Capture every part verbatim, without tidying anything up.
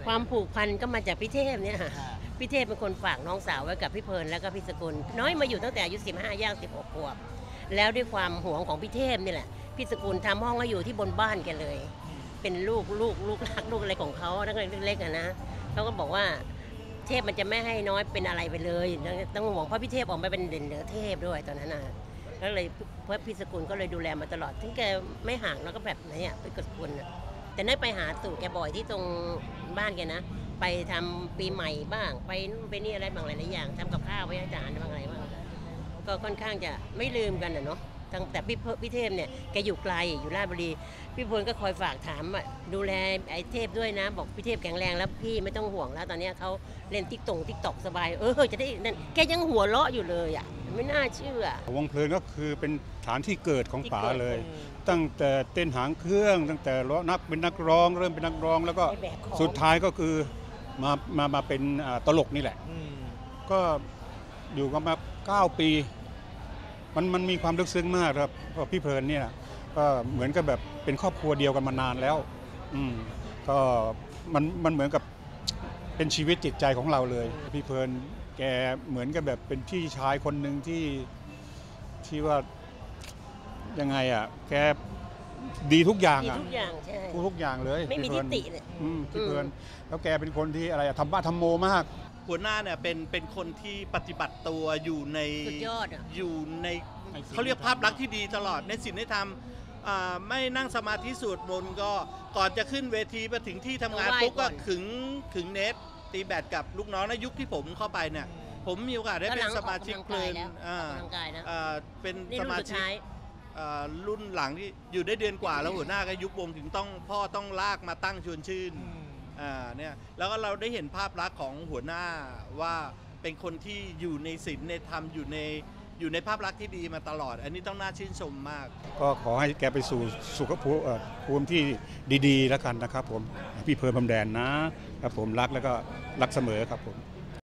ความผูกพันก็มาจากพี่เทพเนี่ยค่ะพี่เทพเป็นคนฝากน้องสาวไว้กับพี่เพลินแล้วก็พี่สกุลน้อยมาอยู่ตั้งแต่อายุสิบห้าย่างสิบหกขวบแล้วด้วยความหวงของพี่เทพนี่แหละพี่สกุลทำห้องให้อยู่ที่บนบ้านแกเลย เป็นลูกลูกลูกรักลูกอะไรของเขาตั้งแต่เล็กๆนะเขาก็บอกว่าเทพมันจะไม่ให้น้อยเป็นอะไรไปเลยต้องห่วงเพราะพี่เทพออกมาเป็นเด่นเหนือเทพด้วยตอนนั้นนะก็เลยเพราะพี่สกุลก็เลยดูแลมาตลอดถึงแกไม่ห่างแล้วก็แบบไหนอ่ะไปกดกุลแต่นั่นไปหาตู่แกบ่อยที่ตรงบ้านแกนะไปทำปีใหม่บ้างไปนู่นไปนี่อะไรบางหลายๆอย่างทำกับข้าวไว้ให้อาจารย์บางอะไรบ้างก็ค่อนข้างจะไม่ลืมกันนะเนาะตั้งแต่พี่พี่เทพเนี่ยแกอยู่ไกลอยู่ราชบุรีพี่พลก็คอยฝากถามดูแลไอ้เทพด้วยนะบอกพี่เทพแข็งแรงแล้วพี่ไม่ต้องห่วงแล้วตอนนี้เขาเล่นติ๊กตงติ๊กตอกสบายเออจะได้นั่นแกยังหัวเราะอยู่เลยอ่ะไม่น่าเชื่อวงเพลินก็คือเป็นฐานที่เกิดของป๋าเลยตั้งแต่เต้นหางเครื่องตั้งแต่ร้องนักเป็นนักร้องเริ่มเป็นนักร้องแล้วก็สุดท้ายก็คือมามามาเป็นตลกนี่แหละก็อยู่กันมาเก้าปีมันมันมีความลึกซึ้งมากครับเพราะพี่เพลินเนี่ยก็เหมือนกับแบบเป็นครอบครัวเดียวกันมานานแล้วอืมก็มันมันเหมือนกับเป็นชีวิตจิตใจของเราเลยพี่เพลินแกเหมือนกับแบบเป็นพี่ชายคนหนึ่งที่ที่ว่ายังไงอ่ะแกดีทุกอย่างอ่ะทุกอย่างใช่ทุกอย่างเลยไม่มีทิฏฐิเลยพี่เพลินแล้วแกเป็นคนที่อะไรทำบ้าทำโมมากหัวหน้าเนี่ยเป็นเป็นคนที่ปฏิบัติตัวอยู่ในอยู่ในเขาเรียกภาพลักษณ์ที่ดีตลอดในศีลในธรรมไม่นั่งสมาธิสวดมนต์ก็ก่อนจะขึ้นเวทีไปถึงที่ทำงานปุ๊บก็ขึงขึงเน็ตตีแบดกับลูกน้องในยุคที่ผมเข้าไปเนี่ยผมมีโอกาสได้เป็นสมาชิกเพลินเป็นสมาชิกรุ่นหลังที่อยู่ได้เดือนกว่าแล้วหัวหน้าก็ยุบวงถึงต้องพ่อต้องลากมาตั้งชวนชื่นอ่าเนี่ยแล้วก็เราได้เห็นภาพลักษณ์ของหัวหน้าว่าเป็นคนที่อยู่ในศีลในธรรมอยู่ในอยู่ในภาพลักษณ์ที่ดีมาตลอดอันนี้ต้องน่าชื่นชมมากก็ขอให้แกไปสู่สุขภูมิที่ดีๆแล้วกันนะครับผมพี่เพลินพรมแดนนะครับผมรักแล้วก็รักเสมอครับผม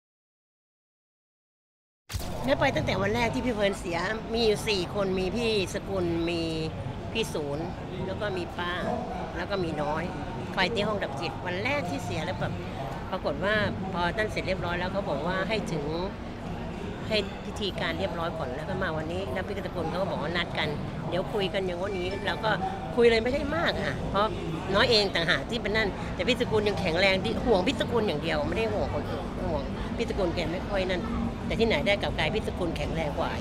เนี่ยไปตั้งแต่วันแรกที่พี่เพลินเสียมีอยู่สี่คนมีพี่สกุลมีพี่ศูนย์แล้วก็มีป้าแล้วก็มีน้อยไปที่ห้องดับจิตวันแรกที่เสียแล้วแบบปรากฏว่าพอตั้งเสร็จเรียบร้อยแล้วเขาบอกว่าให้ถึงให้พิธีการเรียบร้อยก่อนแล้วก็มาวันนี้แล้วพี่กตกุลเขาก็บอกว่านัดกันเดี๋ยวคุยกันอย่างวันนี้แล้วก็คุยเลยไม่ได้มากค่ะเพราะน้อยเองต่างหากที่เป็นนั่นแต่พี่สกุลยังแข็งแรงที่ห่วงพี่สกุลอย่างเดียวไม่ได้ห่วงคนอื่นห่วงพี่สกุลแกไม่ค่อยนั่นแต่ที่ไหนได้กับกายพี่สกุลแข็งแรงกว่า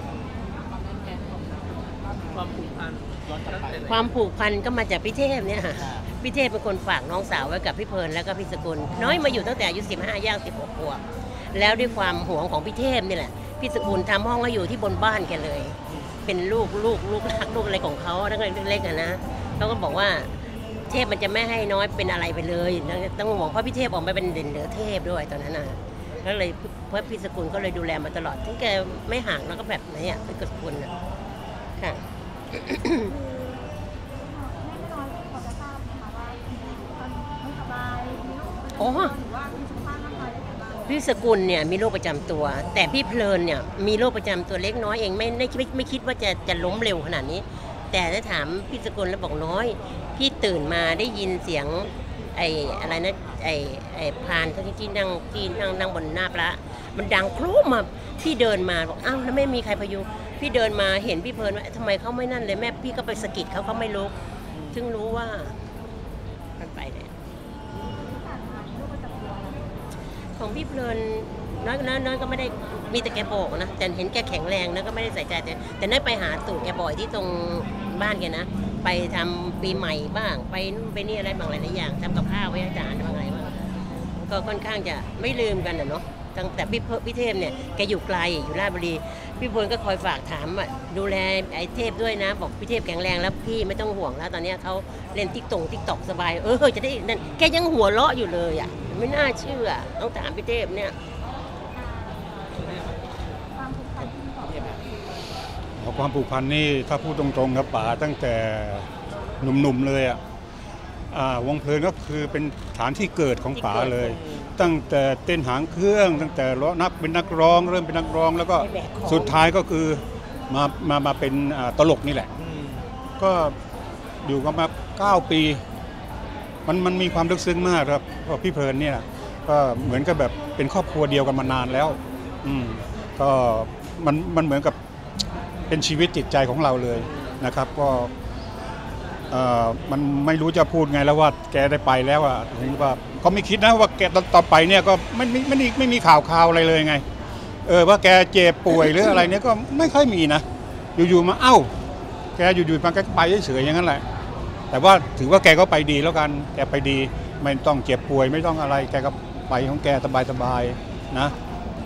ความผูกพันความผูกพันก็มาจากพี่เทพเนี่ยค่ะพี่เทพเป็นคนฝากน้องสาวไว้กับพี่เพลินแล้วก็พี่สกุลน้อยมาอยู่ตั้งแต่อายุสิบห้าย่างสิบหกขวบแล้วด้วยความหวงของพี่เทพนี่แหละพี่สกุลทำห้องให้อยู่ที่บนบ้านแกเลย เป็นลูกลูกลูกรักลูกอะไรของเขาตั้งแต่เล็กๆนะเขาก็บอกว่าเทพมันจะไม่ให้น้อยเป็นอะไรไปเลยต้องห่วงเพราะพี่เทพออกมาเป็นเด่นเหนือเทพด้วยตอนนั้นนะก็เลยเพราะพี่สกุลก็เลยดูแลมาตลอดถึงแกไม่ห่างแล้วก็แบบไหนอ่ะไปกดกุลค่ะโอ้พี่สกุลเนี่ยมีโรคประจำตัวแต่พี่เพลินเนี่ยมีโรคประจำตัวเล็กน้อยเองไม่ไม่ไม่ไม่คิดว่าจะจะล้มเร็วขนาดนี้แต่ถ้าถามพี่สกุลแล้วบอกน้อยพี่ตื่นมาได้ยินเสียงไอ้อะไรนะไอ้ไอ้พานที่ที่นั่งที่นั่งนั่งบนหน้าพระมันดังคลุ้มมาพี่เดินมาบอกอ้าวแล้วไม่มีใครพยุงพี่เดินมาเห็นพี่เพลินว่าทำไมเขาไม่นั่นเลยแม่พี่ก็ไปสะกิดเขาเขาไม่ลุกถึงรู้ว่ามันไปเลยของพี่เพลินน้อยน้อยก็ไม่ได้มีแต่แกบอกนะแต่เห็นแกแข็งแรงนะก็ไม่ได้ใส่ใจแต่แต่นั่นไปหาตู่แกบ่อยที่ตรงบ้านแกนะไปทำปีใหม่บ้างไปนู่นไปนี่อะไรบางหลายๆอย่างทำกับข้าวไว้ให้อาจารย์บางอะไรบ้างก็ค่อนข้างจะไม่ลืมกันนะเนาะตั้งแต่พี่พี่เทพเนี่ยแกอยู่ไกลอยู่ราชบุรีพี่พลก็คอยฝากถามดูแลไอ้เทพด้วยนะบอกพี่เทพแข็งแรงแล้วพี่ไม่ต้องห่วงแล้วตอนนี้เขาเล่นติ๊กตงติ๊กตอกสบายเออจะได้นั่นแกยังหัวเราะอยู่เลยอ่ะไม่น่าเชื่อต้องถามพี่เทพเนี่ยความผูกพันนี่ถ้าพูดตรงๆครับป๋าตั้งแต่หนุ่มๆเลยอ่ะวงเพลินก็คือเป็นฐานที่เกิดของป๋าเลยตั้งแต่เต้นหางเครื่องตั้งแต่ร้องนักเป็นนักร้องเริ่มเป็นนักร้องแล้วก็สุดท้ายก็คือมามามาเป็นตลกนี่แหละก็อยู่กันมาเก้าปีมันมันมีความลึกซึ้งมากครับเพราะพี่เพลินเนี่ยก็เหมือนกับแบบเป็นครอบครัวเดียวกันมานานแล้วอืมก็มันมันเหมือนกับเป็นชีวิตจิตใจของเราเลยนะครับก็เอ่อมันไม่รู้จะพูดไงแล้วว่าแกได้ไปแล้วอ่ะถึงว่าก็ไม่คิดนะว่าแกต่อไปเนี่ยก็ไม่ไม่ไม่ไม่มีข่าวข่าวอะไรเลยไงเออว่าแกเจ็บป่วยหรืออะไรเนี่ยก็ไม่ค่อยมีนะอยู่ๆมาเอ้าแกอยู่ๆมาแกไปเฉยๆอย่างนั้นแหละแต่ว่าถือว่าแกก็ไปดีแล้วกันแกไปดีไม่ต้องเจ็บป่วยไม่ต้องอะไรแกก็ไปของแกสบายๆนะ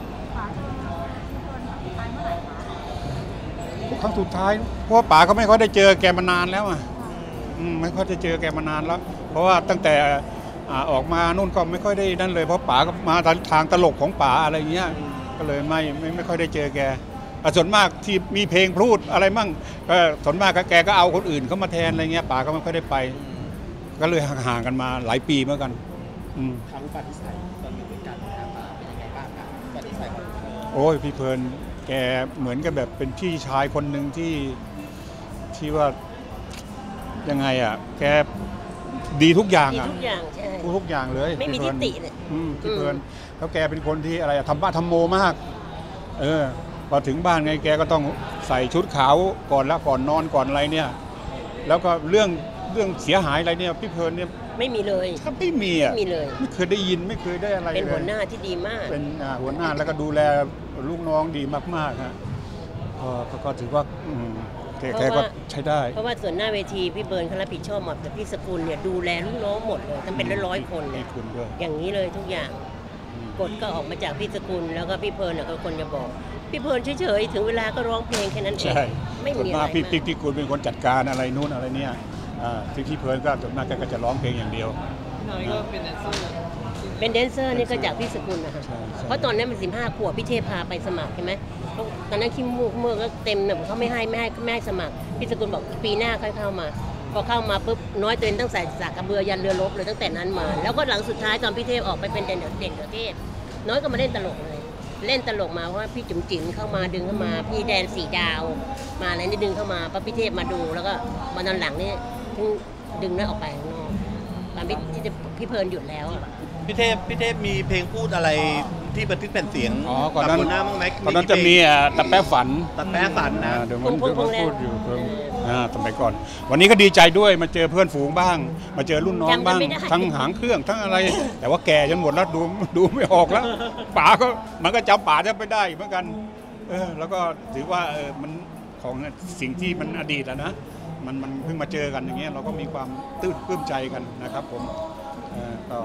ครั้งสุดท้ายเพราะว่าป๋าก็ไม่ค่อยได้เจอแกมานานแล้วอ่ะไม่ค่อยได้เจอแกมานานแล้วเพราะว่าตั้งแต่ออกมานู่นก็ไม่ค่อยได้นั่นเลยเพราะป๋าก็มาทางตลกของป๋าอะไรเงี้ยก็เลยไม่ไม่ไม่ค่อยได้เจอแกส่วนมากที่มีเพลงพูดอะไรมั่งก็ส่วนมากแกก็เอาคนอื่นเข้ามาแทนอะไรเงี้ยป๋าก็ไม่ค่อยได้ไปก็เลยห่างๆกันมาหลายปีเหมือนกันทางอุปนิสัยตอนอยู่ด้วยกันนะครับเป็นยังไงบ้างครับอุปนิสัยของโอ้ยพี่เพลินแกเหมือนกับแบบเป็นพี่ชายคนหนึ่งที่ที่ว่ายังไงอ่ะแกดีทุกอย่างอ่ะทุกอย่างใช่ทุกอย่างเลยไม่มีทิฏฐิเลยพี่เพลินแล้วแกเป็นคนที่อะไรทำบ้าทำโมมากเออพอถึงบ้านไงแกก็ต้องใส่ชุดขาวก่อนแล้วก่อนนอนก่อนอะไรเนี่ยแล้วก็เรื่องเรื่องเสียหายอะไรเนี่ยพี่เพลินเนี่ยไม่มีเลยก็ไม่มีอ่ะไม่มีเลยไม่เคยได้ยินไม่เคยได้อะไรเป็นหัวหน้าที่ดีมากเป็นหัวหน้าแล้วก็ดูแลลูกน้องดีมากๆฮะก็ถือว่าแกก็ใช้ได้เพราะว่าส่วนหน้าเวทีพี่เบิร์นเขารับผิดชอบหมดแต่พี่สกุลเนี่ยดูแลลูกน้องหมดเลยทั้งเป็นร้อยๆคนเลยอย่างนี้เลยทุกอย่างกฎก็ออกมาจากพี่สกุลแล้วก็พี่เบิร์นก็คนจะบอกพี่เบิร์นเฉยๆถึงเวลาก็ร้องเพลงแค่นั้นเองไม่มีอะไรมากพี่พี่กุลเป็นคนจัดการอะไรนู้นอะไรเนี่ยพี่พี่เบิร์นก็ส่วนมากก็จะร้องเพลงอย่างเดียวน้อยก็เป็นแดนเซอร์เป็นแดนเซอร์นี่ก็จากพี่สกุลนะคะเพราะตอนนั้นมันสิบห้าขวบพี่เทพพาไปสมัครใช่ไหมตอนนั้นขี้มูกเมื่อก็เต็มเนี่ยเขาไม่ให้ไม่ให้ไม่ให้สมัครพี่สกุลบอกปีหน้าค่อยเข้ามาพอเข้ามาปุ๊บน้อยตัวเองตั้งใส่สากกระเบือยันเรือรบเลยตั้งแต่นั้นมาแล้วก็หลังสุดท้ายตอนพี่เทพออกไปเป็นเด่นเด่นเทพน้อยก็มาเล่นตลกเลยเล่นตลกมาเพราะว่าพี่จุ๋มจิ๋มเข้ามาดึงเข้ามาพี่แดนสีดาวมาอะไรนี่ดึงเข้ามาพอพี่เทพมาดูแล้วก็มาตอนหลังนี่ดึงน้อยออกไปข้างนอกตอนพี่พี่เพลินหยุดแล้วพี่เทพพี่เทพมีเพลงพูดอะไรที่บันทึกแผ่นเสียงอ๋อก่อนนั้นก่อนนั้นจะมีตะแป๊ฝันตะแป๊ฝันนะเดี๋ยวมันพูดอยู่เพิ่งสมัยก่อนวันนี้ก็ดีใจด้วยมาเจอเพื่อนฝูงบ้างมาเจอรุ่นน้องบ้างทั้งหางเครื่องทั้งอะไรแต่ว่าแก่จนหมดแล้วดูดูไม่ออกแล้วป๋าก็มันก็จำป๋าจะไม่ได้เหมือนกันเออแล้วก็ถือว่าเออมันของสิ่งที่มันอดีตแล้วนะมันมันเพิ่งมาเจอกันอย่างเงี้ยเราก็มีความตื้นปลื้มใจกันนะครับผมก็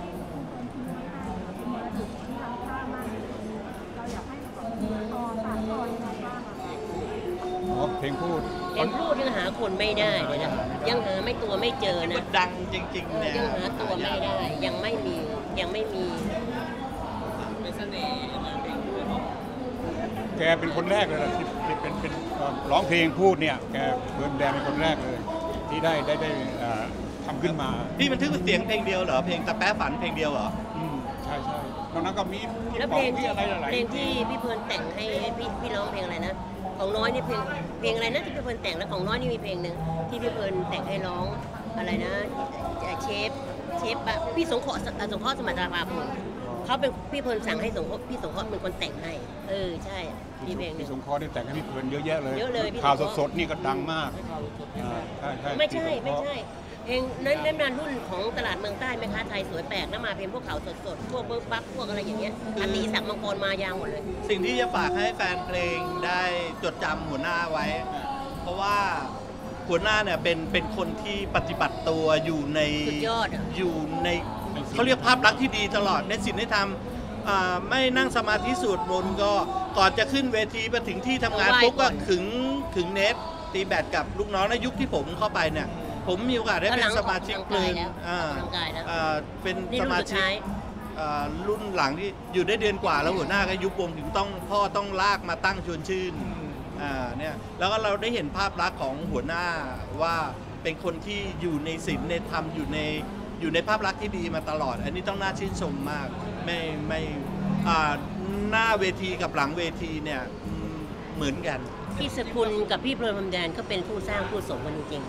เพลงพูดเพลงพูดยังหาคนไม่ได้เลยนะยังหาไม่ตัวไม่เจอนะดังจริงๆเนี่ยยังหาตัวไม่ได้ยังไม่มียังไม่มีเป็นเสน่ห์นะเพลงพูดแกเป็นคนแรกเลยนะที่เป็นเป็นร้องเพลงพูดเนี่ยแกเบิร์นแดงเป็นคนแรกเลยที่ได้ได้ได้ทำขึ้นมาพี่บันทึกเสียงเพลงเดียวเหรอเพลงตะแป๊ฝันเพลงเดียวเหรออืมใช่ใช่ตอนนั้นก็มีแล้วเพลงที่อะไรหลายเพลงที่พี่เพลินแต่งให้พี่พี่ร้องเพลงอะไรนะของน้อยนี่เพลงเพลงอะไรนะที่พี่เพลินแต่งแล้วของน้อยนี่มีเพลงหนึ่งที่พี่เพลินแต่งให้ร้องอะไรนะเชฟเชฟปะพี่สงเคราะห์สงเคราะห์สมัติภาพเขาเป็นพี่เพลินสั่งให้สงเคราะห์พี่สงเคราะห์เป็นคนแต่งให้เออใช่มีเพลงหนึ่งสงเคราะห์ได้แต่งให้พี่เพลินเยอะแยะเลยเยอะเลยข่าวสดๆนี่ก็ดังมากไม่ใช่ไม่ใช่เพลงนั้นนั้นนานรุ่นของตลาดเมืองใต้แม่ค้าไทยสวยแปลกน้ามาเพลงพวกเขาสดๆพวกเบิร์กบั๊กพวกอะไรอย่างเงี้ยอติศักดิ์มังกรมายางหมดเลยสิ่งที่จะฝากให้แฟนเพลงได้จดจำหัวหน้าไว้เพราะว่าหัวหน้าเนี่ยเป็นเป็นคนที่ปฏิบัติตัวอยู่ในสุดยอดอยู่ในเขาเรียกภาพลักษณ์ที่ดีตลอดในสิ่งที่ทำไม่นั่งสมาธิสวดมนต์ก็ก่อนจะขึ้นเวทีไปถึงที่ทำงานปุ๊บก็ขึงขึงเน็ตตีแบดกับลูกน้องในยุคที่ผมเข้าไปเนี่ยผมมีโอกาสได้เป็นสมาชิกเพลินเป็นสมาชิกรุ่นหลังที่อยู่ได้เดือนกว่าแล้วหัวหน้าก็ยุบวงถึงต้องพ่อต้องลากมาตั้งชวนชื่นเนี่ยแล้วก็เราได้เห็นภาพลักษณ์ของหัวหน้าว่าเป็นคนที่อยู่ในศีลในธรรมอยู่ในอยู่ในภาพลักษณ์ที่ดีมาตลอดอันนี้ต้องน่าชื่นชมมากไม่ไม่หน้าเวทีกับหลังเวทีเนี่ยเหมือนกันพี่สกุลกับพี่เพลินพรมแดนก็เป็นผู้สร้างผู้สมกันจริงๆ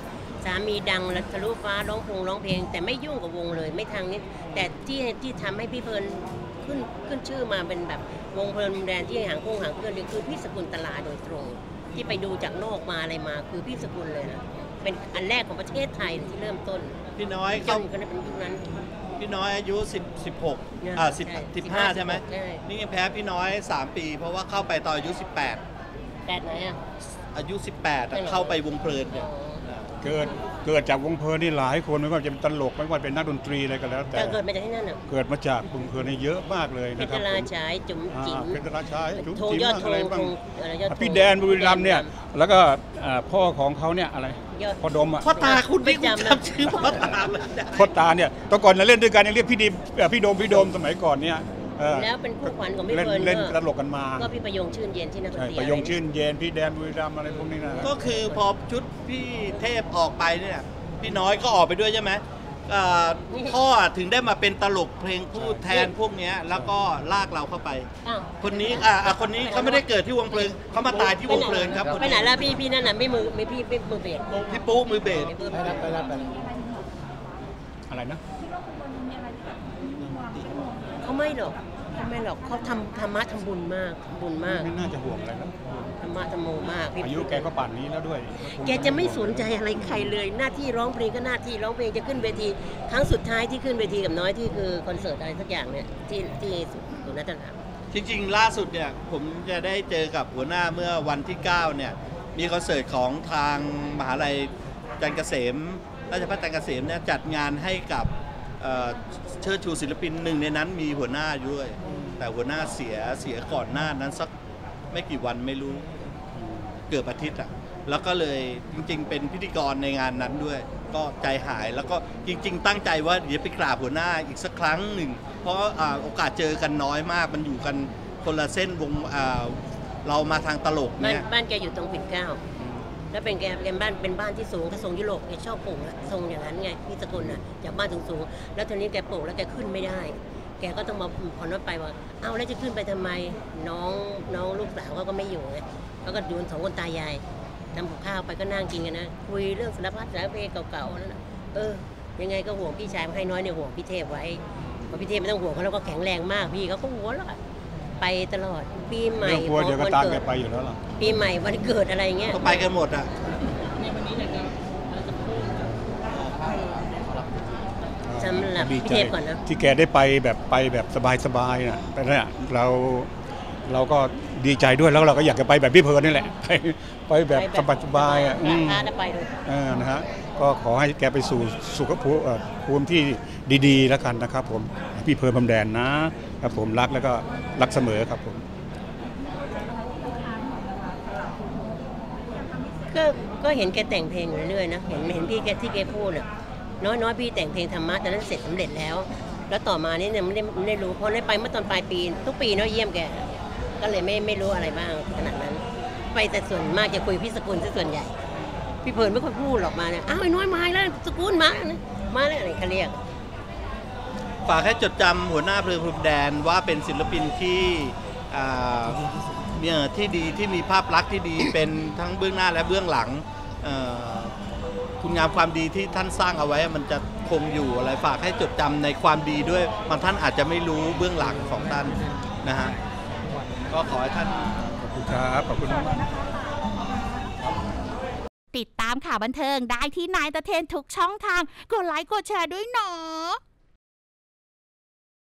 สามีดังและทะลุฟ้าร้องพงร้องเพลงแต่ไม่ยุ่งกับวงเลยไม่ทางนี้แต่ที่ที่ทำให้พี่เพลินขึ้นขึ้นชื่อมาเป็นแบบวงเพลินแดนที่หางคงหางเคลื่อนคือพี่สกุลตลาโดยตรง ที่ไปดูจากนอกมาอะไรมาคือพี่สกุลเลยนะเป็นอันแรกของประเทศไทยที่เริ่มต้นพี่น้อยจเข้านก็ได้เป็นยุคนั้นพี่น้อยอายุสิบ สิบหกเนี่ยอ่าสิบใช่สิบห้าใช่ไหมใช่นี่ยังแพ้พี่น้อยสามปี เพราะว่าเข้าไปตอนอายุสิบแปดแปดไหนอ่ะอายุสิบแปดอะไม่หรอเข้าไปวงเพลินเนี่ยเกิดเกิดจากวงเพลินนี่หลายคนไม่ว่าจะเป็นตลกไม่ว่าเป็นนักดนตรีอะไรก็แล้ว แต่แต่เกิดมาจากที่นั่นอ่ะเกิดมาจากวงเพลินนี่เยอะมากเลยเพนะชครัรบราผมชายจุ๋มจิ๋มอ่าเป็นราชายจุ๊บธงจิ๊มยอดธอะไรงบ้างธงอะไรยอดธงพี่แดนบุรีรัมย์เนี่ยแล้วก็อ่าพ่อของเขาเนี่ยอะไรยอดพ่อดมอ่ะพ่อตาคุณไม่ที่คุณจำนะจำชื่อพ่อตาไม่ได้พ่อตาเนี่ยตอนก่อนเราเล่นด้วยกันยังเรียกพี่ดีเอ่อพี่โดมพี่โดมสมัยก่อนเนี่ยเออแล้วเป็นคู่ขวัญของพี่เล่นเพลินเล่นก็ตลกกันมาก็พี่ประยงชื่นเย็นที่นักดนใช่ตรีประยงชื่นเย็นพี่แดนบุรีรัมย์อะไรพวกนี้นะก็คือพอชุดพี่เทพออกไปเนี่ยพี่น้อยก็ออกไปด้วยใช่ไหมอ่าพ่อถึงได้มาเป็นตลกเพลงพูดแทนพวกเนี้ยแล้วก็ลากเราเข้าไปอ้าวคนนี้อ่าอ่าคนนี้เขาไม่ได้เกิดที่วงเพลินเขามาตายที่วงเพลินครับคนไปไหนนี้แล้วพี่พี่นั่นน่ะไม่มือไม่พี่ไม่มือเบสพี่ปุ๊มือเบสไม่มือไปรับไปรับไปรับอะไรนะเขาไม่หรอกเขาไม่หรอกเขาทำธรรมะทำบุญมากทำบุญมากไม่น่าจะห่วงอะไรนะธรรมะธรรมโมมากพี่อายุแกก็ป่านนี้แล้วด้วยแกจะไม่สนใจอะไรใครเลย หน้าที่ร้องเพลงก็หน้าที่ร้องเพลงจะขึ้นเวทีครั้งสุดท้ายที่ขึ้นเวทีกับน้อยที่คือคอนเสิร์ตอะไรสักอย่างเนี่ยที่ที่สุนัตถามจริงๆ ล่าสุดเนี่ยผมจะได้เจอกับหัวหน้าเมื่อวันที่เก้าเนี่ยมีคอนเสิร์ตของทางมหาลัยจันทร์เกษมราชภัฏจันทร์เกษมเนี่ยจัดงานให้กับเอ่อเชิดชูศิลปินหนึ่งในนั้นมีหัวหน้าด้วย แต่หัวหน้าเสียเสียก่อนหน้านั้นสักไม่กี่วันไม่รู้เกือบอาทิตย์อ่ะแล้วก็เลยจริงๆ เป็นพิธีกรในงานนั้นด้วย ก็ใจหายแล้วก็จริง ๆ ตั้งใจว่าเดี๋ยวไปกราบหัวหน้าอีกสักครั้งหนึ่ง เพราะอ่าโอกาสเจอกันน้อยมากมันอยู่กันคนละเส้นวงอ่าเรามาทางตลกบ้านเนี่ยบ้านแกอยู่ตรงปิ่นเกล้าแล้วเป็นแกเป็นบ้านเป็นบ้านที่สูงถ้าทรงยุโรปแกชอบปลูกอะทรงอย่างนั้นไงพี่สกุลน่ะจากบ้านสูงๆแล้วทีนี้แกปลูกแล้วแกขึ้นไม่ได้ แกก็ต้องมาผ่อนรถไปว่าเอ้าแล้วจะขึ้นไปทำไมน้องน้องลูกสาวเขาก็ไม่อยู่ไงเขาก็อยู่กันสองคนตายายทำกับข้าวไปก็นั่งกินกันนะคุยเรื่องสารพัดสารเพเก่าๆนั่นนะเออยังไงก็ห่วงพี่ชายให้น้อยเนี่ยห่วงพี่เทพไว้เพราะพี่เทพไม่ต้องห่วงเขาแล้วก็แข็งแรงมากพี่เขาก็หัวแล้วอะไปตลอดปีใหม่เรื่องกลัวเดี๋ยวก็ตามแกไปอยู่แล้วล่ะปีใหม่วันเกิดอะไรเงี้ยก็ไปกันหมดอ่ะสำหรับดีพี่ใจเทพก่อนนะที่แกได้ไปแบบไปแบบสบายๆนะแต่เนี่ยเราเราก็ดีใจด้วยแล้วเราก็อยากจะไปแบบพี่เพลินนี่แหละไปไปแบบสบายๆอ่ะอืมพาไปเลยเออนะฮะก็ขอให้แกไปสู่สุขภูมิเอ่อภูมิที่ดีๆแล้วกันนะครับผมพี่เพลินพรมแดนนะครับผมรักแล้วก็รักเสมอครับผมก็ก็เห็นแกแต่งเพลงอยู่เรื่อยๆนะเห็นเห็นพี่แกที่แกพูดอ่ะน้อยน้อยพี่แต่งเพลงธรรมะแต่นั้นเสร็จสำเร็จแล้ว แล้วต่อมานี่เนี่ยไม่ได้ไม่ได้รู้เพราะได้ไปเมื่อตอนปลายปีทุกปีเนาะเยี่ยมแกก็เลยไม่ไม่รู้อะไรบ้างขนาดนั้น ไปแต่ส่วนมากจะคุยพี่สกุลซะส่วนใหญ่ พี่เพลินไม่ค่อยพูดหรอกมาเนี่ยอ้าวไอ้น้อยมาแล้วสกุลมามาแล้วอะไรเขาเรียกฝากให้จดจำหัวหน้าเพลิงพรมแดนว่าเป็นศิลปินที่อ่าเนี่ยที่ดีที่มีภาพลักษณ์ที่ดีเป็นทั้งเบื้องหน้าและเบื้องหลังเอ่อคุณงามความดีที่ท่านสร้างเอาไว้มันจะคงอยู่อะไรฝากให้จดจำในความดีด้วยบางท่านอาจจะไม่รู้เบื้องหลังของท่านนะฮะก็ขอให้ท่านขอบคุณครับขอบคุณมากติดตามข่าวบันเทิงได้ที่นายตะเทนทุกช่องทางกดไลค์กดแชร์ด้วยเนาะ